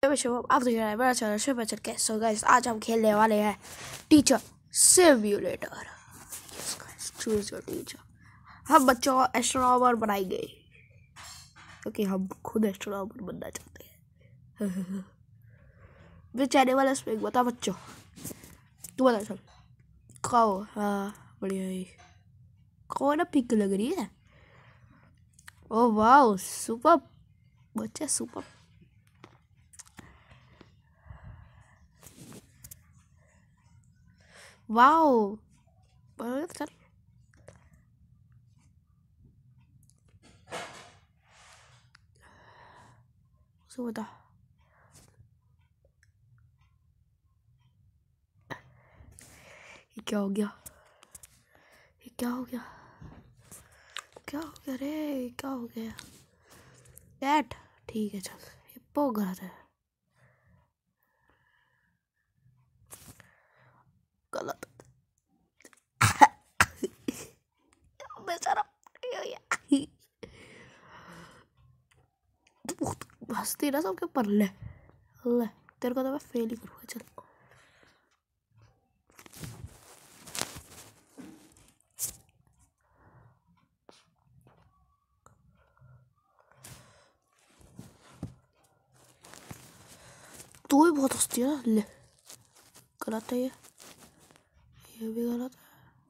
आप देख रहे हैं मेरा चैनल शिव बच्चन के। सो गाइस आज हम खेलने वाले हैं teacher simulator. Yes guys, choose your teacher. हम बच्चों को एस्ट्रोनॉमर बनाएंगे क्योंकि हम खुद एस्ट्रोनॉमर बनना चाहते हैं। वे चाहने वाला स्पेक बता बच्चों, तू बता चल। खाओ, हाँ बढ़िया है। खाओ ना, पिक लग रही है। ओह वाह, सुपर बच्चा, सुपर। वाओ चल, उसे बता। ये क्या हो गया? ये क्या हो गया? क्या हो गया रे? क्या हो गया? कैट ठीक है, चल। ये पो गलत है, गलत। बेचारा हंसती ना सबके ऊपर। ले ले, तेरे को तो मैं फेल ही करूँगा। चल तू भी बहुत हंसती है ना। ले, गलत है ये भी गलत है।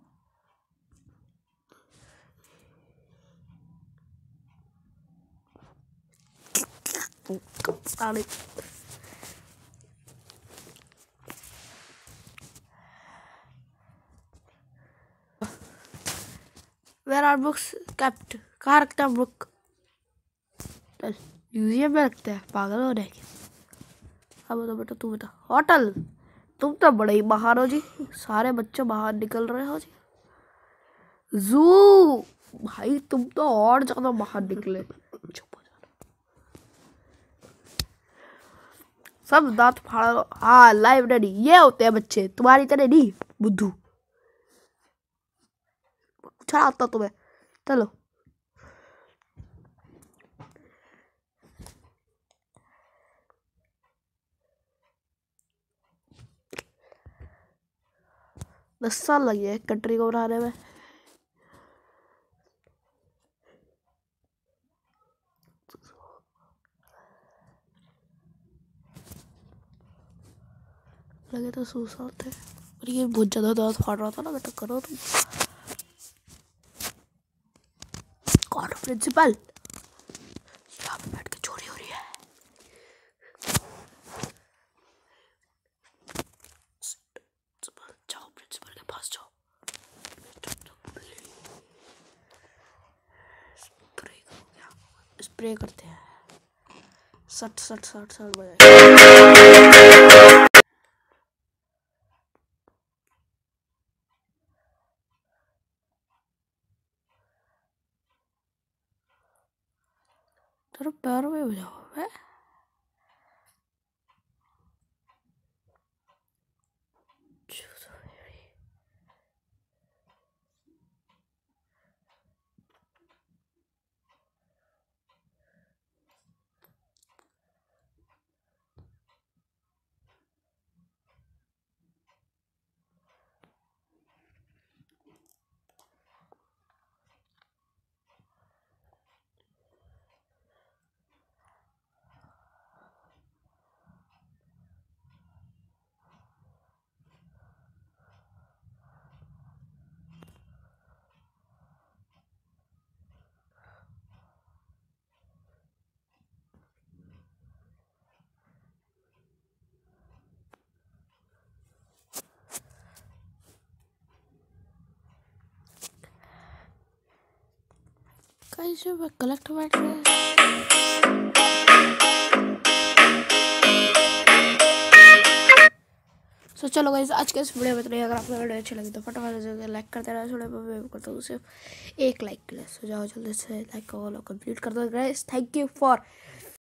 साले Where are books kept? कहाँ रखते हैं बुक? चल म्यूजियम में रखते हैं, पागल हो रहे हैं क्या? अब तो बेटा तू बता। होटल? तुम तो बड़े ही बाहर हो जी, सारे बच्चे बाहर निकल रहे हो जी। जू भाई तुम तो और ज्यादा बाहर निकले। चुप हो जाना, सब दांत फाड़ा लो। हाँ लाइब्रेरी, ये होते हैं बच्चे, तुम्हारी तरह नहीं बुद्धू। अच्छा आता तुम्हें, चलो। दस साल लगे एक कंट्री को बनाने में। लगे तो 100 साल थे, और ये बहुत ज्यादा दांत फाड़ रहा था ना बेटा। करो तुम। कौन प्रिंसिपल? यहाँ पे बैठ के चोरी हो रही है। जाओ प्रिंसिपल के पास जाओ। स्प्रे करते हैं। सट सट सट सट बजाए। तेरे पैर में बजाओ है। कैसे मैं कलेक्ट बैठ रहे हैं। सो चलो गाइस, आज के इस वीडियो में इतना ही। अगर आपको वीडियो अच्छी लगी तो फटाफट से लाइक कर देना। थोड़े मैं करता हूँ सिर्फ एक लाइक के लिए। सो जाओ जल्दी से लाइक को कंप्लीट कर दो गाइस। Thank you for